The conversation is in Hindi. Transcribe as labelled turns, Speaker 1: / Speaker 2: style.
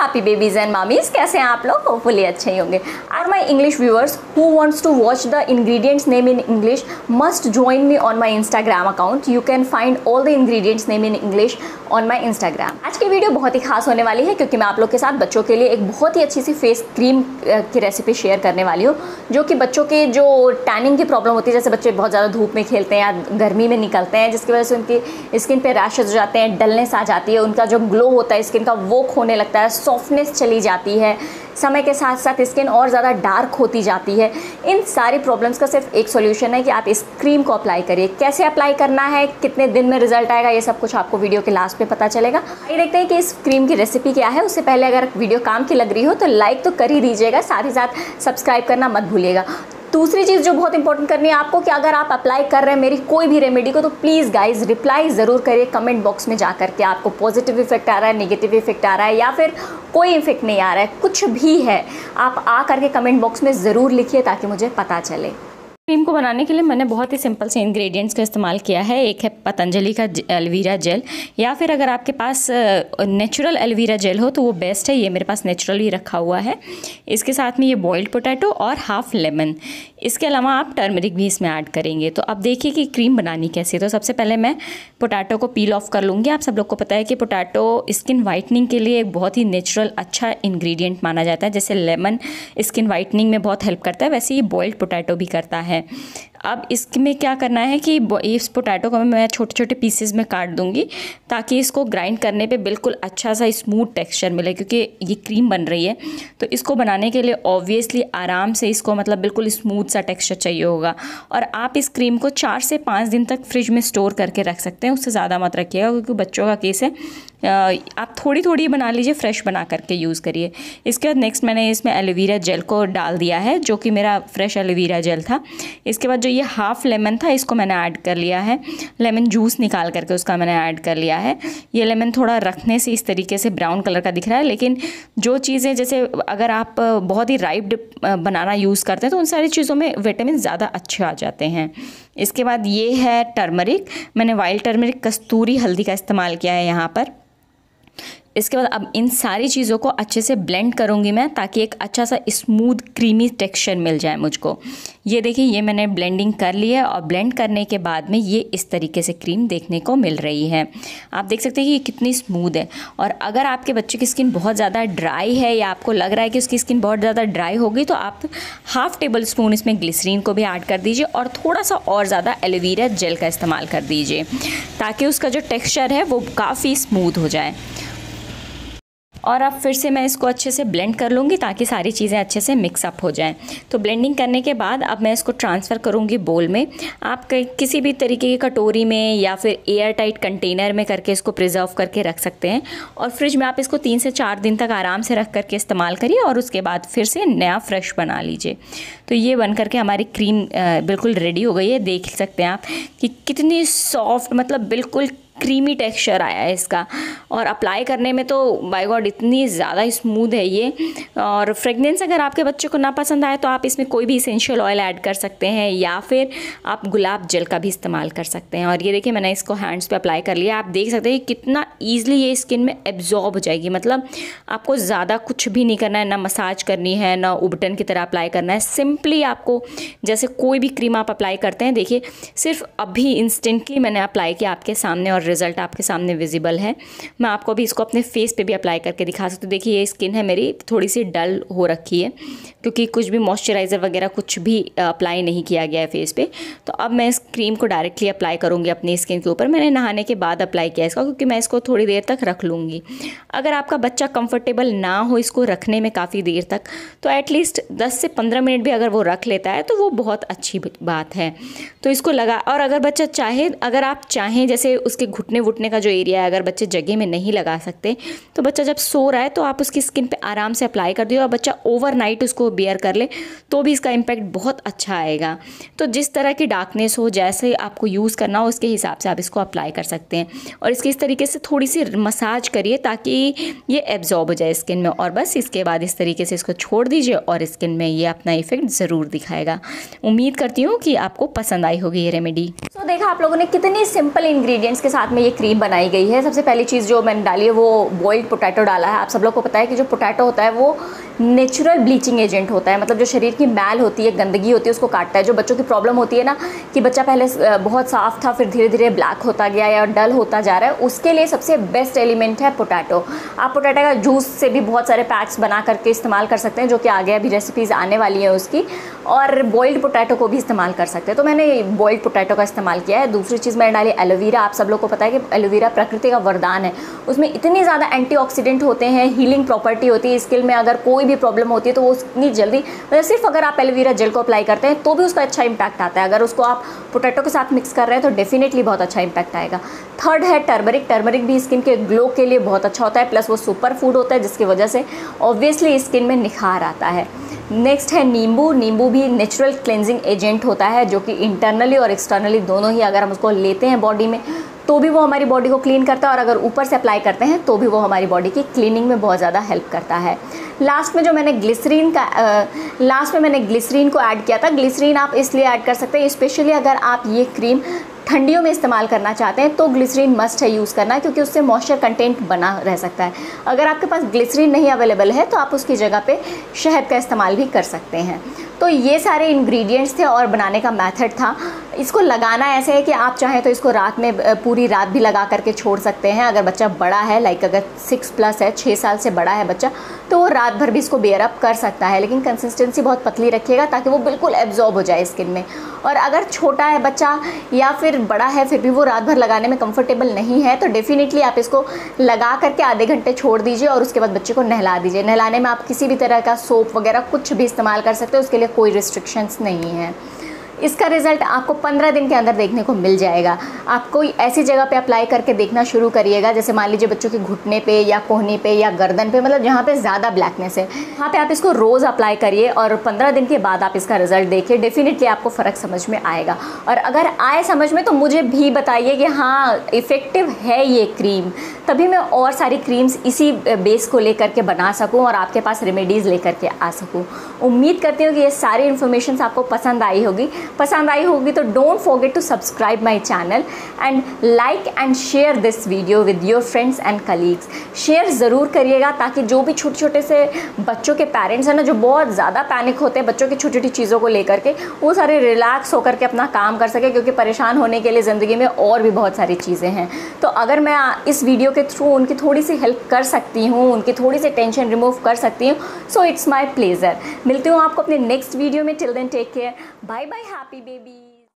Speaker 1: हैप्पी बेबीज एंड मामीज, कैसे हैं आप लोग? होपफुली अच्छे ही होंगे। Are my English viewers who wants to watch the ingredients name in English must join me on my Instagram account. You can find all the ingredients name in English on my Instagram. आज की वीडियो बहुत ही खास होने वाली है क्योंकि मैं आप लोग के साथ बच्चों के लिए एक बहुत ही अच्छी सी फेस क्रीम की रेसिपी शेयर करने वाली हूँ, जो कि बच्चों के जो टैनिंग की प्रॉब्लम होती है, जैसे बच्चे बहुत ज़्यादा धूप में खेलते हैं या गर्मी में निकलते हैं, जिसकी वजह से उनकी स्किन पे रैशेज हो जाते हैं, डलनेस आ जाती है, उनका जो ग्लो होता है स्किन का वो खोने लगता है, सॉफ्टनेस चली जाती है, समय के साथ साथ स्किन और ज़्यादा डार्क होती जाती है। इन सारी प्रॉब्लम्स का सिर्फ एक सॉल्यूशन है कि आप इस क्रीम को अप्लाई करिए। कैसे अप्लाई करना है, कितने दिन में रिजल्ट आएगा, ये सब कुछ आपको वीडियो के लास्ट में पता चलेगा। आइए देखते हैं कि इस क्रीम की रेसिपी क्या है। उससे पहले अगर वीडियो काम की लग रही हो तो लाइक तो कर ही दीजिएगा, साथ ही साथ सब्सक्राइब करना मत भूलिएगा। दूसरी चीज़ जो बहुत इंपॉर्टेंट करनी है आपको कि अगर आप अप्लाई कर रहे हैं मेरी कोई भी रेमेडी को, तो प्लीज़ गाइज रिप्लाई ज़रूर करिए कमेंट बॉक्स में जा करके। आपको पॉजिटिव इफेक्ट आ रहा है, नेगेटिव इफेक्ट आ रहा है, या फिर कोई इफेक्ट नहीं आ रहा है, कुछ भी है, आप आ करके कमेंट बॉक्स में ज़रूर लिखिए ताकि मुझे पता चले। क्रीम को बनाने के लिए मैंने बहुत ही सिंपल से इंग्रेडिएंट्स का इस्तेमाल किया है। एक है पतंजलि का एलोवेरा जेल, या फिर अगर आपके पास नेचुरल एलोवेरा जेल हो तो वो बेस्ट है। ये मेरे पास नेचुरल ही रखा हुआ है। इसके साथ में ये बॉइल्ड पोटैटो और हाफ लेमन। इसके अलावा आप टर्मरिक भी इसमें ऐड करेंगे। तो अब देखिए कि क्रीम बनानी कैसे है। तो सबसे पहले मैं पोटैटो को पील ऑफ कर लूँगी। आप सब लोग को पता है कि पोटैटो स्किन वाइटनिंग के लिए एक बहुत ही नेचुरल अच्छा इंग्रेडिएंट माना जाता है। जैसे लेमन स्किन वाइटनिंग में बहुत हेल्प करता है, वैसे ही बॉइल्ड पोटैटो भी करता है। अब इसमें क्या करना है कि इस पोटैटो को मैं छोटे छोटे पीसेस में काट दूंगी ताकि इसको ग्राइंड करने पे बिल्कुल अच्छा सा स्मूथ टेक्सचर मिले, क्योंकि ये क्रीम बन रही है तो इसको बनाने के लिए ऑब्वियसली आराम से इसको मतलब बिल्कुल स्मूथ सा टेक्सचर चाहिए होगा। और आप इस क्रीम को 4 से 5 दिन तक फ्रिज में स्टोर करके रख सकते हैं, उससे ज़्यादा मत रखिएगा क्योंकि बच्चों का केस है। आप थोड़ी थोड़ी बना लीजिए, फ्रेश बना करके यूज़ करिए। इसके बाद नेक्स्ट मैंने इसमें एलोवेरा जेल को डाल दिया है, जो कि मेरा फ्रेश एलोवेरा जेल था। इसके बाद जो ये हाफ लेमन था इसको मैंने ऐड कर लिया है। लेमन जूस निकाल करके उसका मैंने ऐड कर लिया है। ये लेमन थोड़ा रखने से इस तरीके से ब्राउन कलर का दिख रहा है, लेकिन जो चीज़ें जैसे अगर आप बहुत ही राइप्ड बनाना यूज़ करते हैं तो उन सारी चीज़ों में विटामिन ज़्यादा अच्छे आ जाते हैं। इसके बाद ये है टर्मरिक। मैंने वाइल्ड टर्मरिक कस्तूरी हल्दी का इस्तेमाल किया है यहाँ पर। इसके बाद अब इन सारी चीज़ों को अच्छे से ब्लेंड करूँगी मैं, ताकि एक अच्छा सा स्मूथ क्रीमी टेक्सचर मिल जाए मुझको। ये देखिए, ये मैंने ब्लेंडिंग कर ली है और ब्लेंड करने के बाद में ये इस तरीके से क्रीम देखने को मिल रही है। आप देख सकते हैं कि ये कितनी स्मूथ है। और अगर आपके बच्चे की स्किन बहुत ज़्यादा ड्राई है या आपको लग रहा है कि उसकी स्किन बहुत ज़्यादा ड्राई होगी, तो आप हाफ टेबल स्पून इसमें ग्लिसरीन को भी ऐड कर दीजिए और थोड़ा सा और ज़्यादा एलोवेरा जेल का इस्तेमाल कर दीजिए, ताकि उसका जो टेक्स्चर है वो काफ़ी स्मूथ हो जाए। और अब फिर से मैं इसको अच्छे से ब्लेंड कर लूँगी ताकि सारी चीज़ें अच्छे से मिक्सअप हो जाएं। तो ब्लेंडिंग करने के बाद अब मैं इसको ट्रांसफ़र करूँगी बोल में। आप किसी भी तरीके की कटोरी में या फिर एयर टाइट कंटेनर में करके इसको प्रिजर्व करके रख सकते हैं, और फ्रिज में आप इसको 3 से 4 दिन तक आराम से रख करके इस्तेमाल करिए और उसके बाद फिर से नया फ्रेश बना लीजिए। तो ये बन करके हमारी क्रीम बिल्कुल रेडी हो गई है। देख सकते हैं आप कि कितनी सॉफ्ट, मतलब बिल्कुल क्रीमी टेक्सचर आया है इसका। और अप्लाई करने में तो बाय गॉड इतनी ज़्यादा स्मूथ है ये। और फ्रेगनेंस अगर आपके बच्चे को ना पसंद आए तो आप इसमें कोई भी इसेंशियल ऑयल ऐड कर सकते हैं, या फिर आप गुलाब जल का भी इस्तेमाल कर सकते हैं। और ये देखिए, मैंने इसको हैंड्स पे अप्लाई कर लिया। आप देख सकते हैं कितना ईजिली ये स्किन में एब्जॉर्ब हो जाएगी। मतलब आपको ज़्यादा कुछ भी नहीं करना है, ना मसाज करनी है, ना उबटन की तरह अप्लाई करना है। सिंपली आपको जैसे कोई भी क्रीम आप अप्लाई करते हैं, देखिए सिर्फ अभी इंस्टेंटली मैंने अप्लाई किया आपके सामने और रिजल्ट आपके सामने विजिबल है। मैं आपको भी इसको अपने फेस पे भी अप्लाई करके दिखा सकती हूँ। देखिए, ये स्किन है मेरी थोड़ी सी डल हो रखी है क्योंकि कुछ भी मॉइस्चराइज़र वगैरह कुछ भी अप्लाई नहीं किया गया है फेस पे। तो अब मैं इस क्रीम को डायरेक्टली अप्लाई करूँगी अपनी स्किन के ऊपर। मैंने नहाने के बाद अप्लाई किया इसका, क्योंकि मैं इसको थोड़ी देर तक रख लूँगी। अगर आपका बच्चा कंफर्टेबल ना हो इसको रखने में काफ़ी देर तक, तो एटलीस्ट 10 से 15 मिनट भी अगर वो रख लेता है तो वो बहुत अच्छी बात है। तो इसको लगा, और अगर बच्चा चाहे, अगर आप चाहें जैसे उसके घुटने वुटने का जो एरिया है अगर बच्चे जगह में नहीं लगा सकते, तो बच्चा जब सो रहा है तो आप उसकी स्किन पे आराम से अप्लाई कर दिए और बच्चा ओवरनाइट उसको बियर कर ले तो भी इसका इम्पैक्ट बहुत अच्छा आएगा। तो जिस तरह की डार्कनेस हो, जैसे आपको यूज़ करना हो, उसके हिसाब से आप इसको अप्लाई कर सकते हैं। और इसकी इस तरीके से थोड़ी सी मसाज करिए ताकि ये एब्जॉर्ब हो जाए स्किन में। और बस इसके बाद इस तरीके से इसको छोड़ दीजिए और स्किन में ये अपना इफेक्ट ज़रूर दिखाएगा। उम्मीद करती हूँ कि आपको पसंद आई होगी ये रेमेडी। तो देखा आप लोगों ने कितनी सिंपल इंग्रेडिएंट्स के साथ साथ में ये क्रीम बनाई गई है। सबसे पहली चीज़ जो मैंने डाली है वो बॉइल्ड पोटैटो डाला है। आप सब लोग को पता है कि जो पोटैटो होता है वो नेचुरल ब्लीचिंग एजेंट होता है, मतलब जो शरीर की मैल होती है, गंदगी होती है, उसको काटता है। जो बच्चों की प्रॉब्लम होती है ना कि बच्चा पहले बहुत साफ़ था, फिर धीरे धीरे ब्लैक होता गया या डल होता जा रहा है, उसके लिए सबसे बेस्ट एलिमेंट है पोटैटो। आप पोटैटो का जूस से भी बहुत सारे पैक्स बना करके इस्तेमाल कर सकते हैं, जो कि आगे अभी रेसिपीज़ आने वाली हैं उसकी, और बॉइल्ड पोटैटो को भी इस्तेमाल कर सकते हैं। तो मैंने बॉइल्ड पोटैटो का इस्तेमाल किया है। दूसरी चीज़ मैंने डाली एलोवेरा। आप सब लोग को पता है कि एलोवेरा प्रकृति का वरदान है, उसमें इतनी ज़्यादा एंटीऑक्सीडेंट होते हैं, हीलिंग प्रॉपर्टी होती है। स्किन में अगर कोई भी प्रॉब्लम होती है तो वो उतनी जल्दी, मतलब सिर्फ अगर आप एलोवेरा जेल को अप्लाई करते हैं तो भी उसका अच्छा इंपैक्ट आता है। अगर उसको आप पोटैटो के साथ मिक्स कर रहे हैं तो डेफिनेटली बहुत अच्छा इंपैक्ट आएगा। थर्ड है टर्मरिक। टर्मरिक भी स्किन के ग्लो के लिए बहुत अच्छा होता है, प्लस वो सुपर फूड होता है जिसकी वजह से ऑब्वियसली स्किन में निखार आता है। नेक्स्ट है नींबू। नींबू भी नेचुरल क्लेंजिंग एजेंट होता है, जो कि इंटरनली और एक्सटर्नली दोनों ही अगर हम उसको लेते हैं बॉडी में तो भी वो हमारी बॉडी को क्लीन करता है, और अगर ऊपर से अप्लाई करते हैं तो भी वो हमारी बॉडी की क्लीनिंग में बहुत ज़्यादा हेल्प करता है। लास्ट में मैंने ग्लिसरीन को ऐड किया था। ग्लिसरीन आप इसलिए ऐड कर सकते हैं, स्पेशली अगर आप ये क्रीम ठंडियों में इस्तेमाल करना चाहते हैं तो ग्लिसरीन मस्ट है यूज़ करना, क्योंकि उससे मॉइस्चर कंटेंट बना रह सकता है। अगर आपके पास ग्लिसरीन नहीं अवेलेबल है तो आप उसकी जगह पे शहद का इस्तेमाल भी कर सकते हैं। तो ये सारे इंग्रेडिएंट्स थे और बनाने का मेथड था। इसको लगाना ऐसे है कि आप चाहें तो इसको रात में पूरी रात भी लगा करके छोड़ सकते हैं। अगर बच्चा बड़ा है, लाइक अगर 6+ है, 6 साल से बड़ा है बच्चा, तो वो रात भर भी इसको बेयर अप कर सकता है, लेकिन कंसिस्टेंसी बहुत पतली रखिएगा ताकि वो बिल्कुल एब्जॉर्ब हो जाए स्किन में। और अगर छोटा है बच्चा या फिर बड़ा है फिर भी वो रात भर लगाने में कंफर्टेबल नहीं है तो डेफिनेटली आप इसको लगा करके आधे घंटे छोड़ दीजिए और उसके बाद बच्चे को नहला दीजिए। नहलाने में आप किसी भी तरह का सोप वगैरह कुछ भी इस्तेमाल कर सकते हो, उसके लिए कोई रिस्ट्रिक्शंस नहीं है। इसका रिज़ल्ट आपको 15 दिन के अंदर देखने को मिल जाएगा। आप कोई ऐसी जगह पे अप्लाई करके देखना शुरू करिएगा, जैसे मान लीजिए बच्चों के घुटने पे या कोहनी पे या गर्दन पे, मतलब जहाँ पे ज़्यादा ब्लैकनेस है वहाँ पे आप इसको रोज़ अप्लाई करिए और 15 दिन के बाद आप इसका रिज़ल्ट देखिए। डेफिनेटली आपको फ़र्क समझ में आएगा, और अगर आए समझ में तो मुझे भी बताइए कि हाँ इफ़ेक्टिव है ये क्रीम, तभी मैं और सारी क्रीम्स इसी बेस को लेकर के बना सकूँ और आपके पास रेमेडीज़ लेकर के आ सकूँ। उम्मीद करती हूँ कि ये सारी इन्फॉर्मेशन आपको पसंद आई होगी तो don't forget to subscribe my channel and like and share this video with your friends and colleagues. Share ज़रूर करिएगा ताकि जो भी छोटे छोटे से बच्चों के पेरेंट्स हैं ना, जो बहुत ज़्यादा पैनिक होते हैं बच्चों की छोटी छोटी चीज़ों को लेकर के, वो सारे रिलैक्स होकर के अपना काम कर सके, क्योंकि परेशान होने के लिए ज़िंदगी में और भी बहुत सारी चीज़ें हैं। तो अगर मैं इस वीडियो के थ्रू उनकी थोड़ी सी हेल्प कर सकती हूँ, उनकी थोड़ी सी टेंशन रिमूव कर सकती हूँ, सो इट्स माई प्लेजर। मिलती हूँ आपको अपने नेक्स्ट वीडियो में। Till then take care, bye bye, happy baby.